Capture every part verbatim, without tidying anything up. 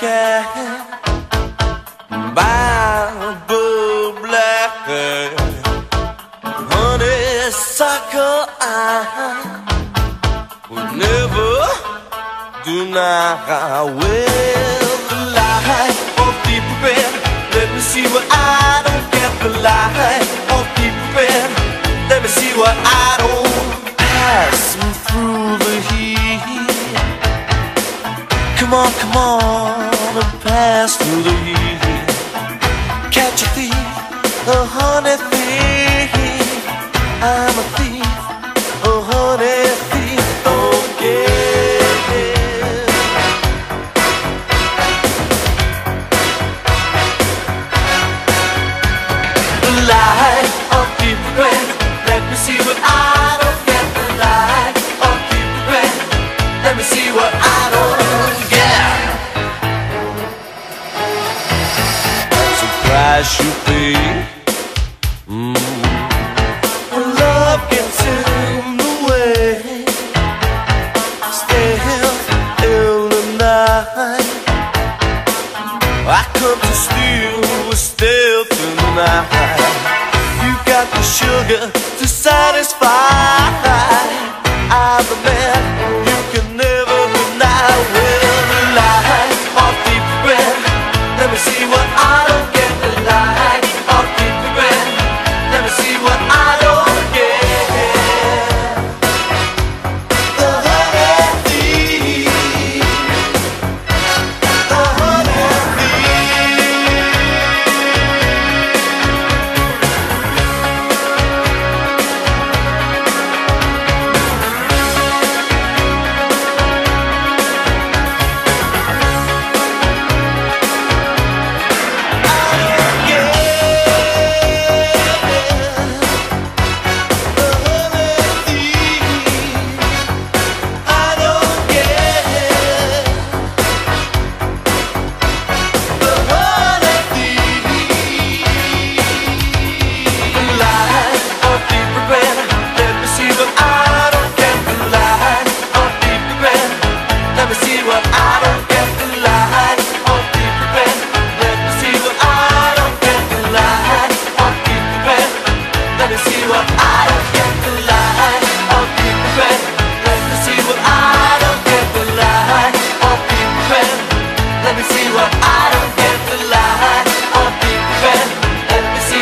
can Bible black honeysuckle I would never deny. Well, the light of deep red, let me see what I don't get. The light of deep red, let me see what I don't. Pass me through the heat. Come on, come on, and pass through the heat. Catch a thief, a honey thief. I'm a thief, a honey thief. Don't get it. The light of deep red, let me see what I don't get. The light of deep red, let me see what I don't get. Price you pay, mm. When love gets in the way, still in the night, I come to steal with stealth tonight. You got the sugar to satisfy. I'm the man you can never deny. Well, the light of deep red, let me see what I don't get.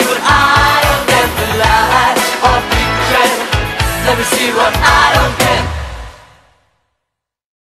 Let me see what I don't get.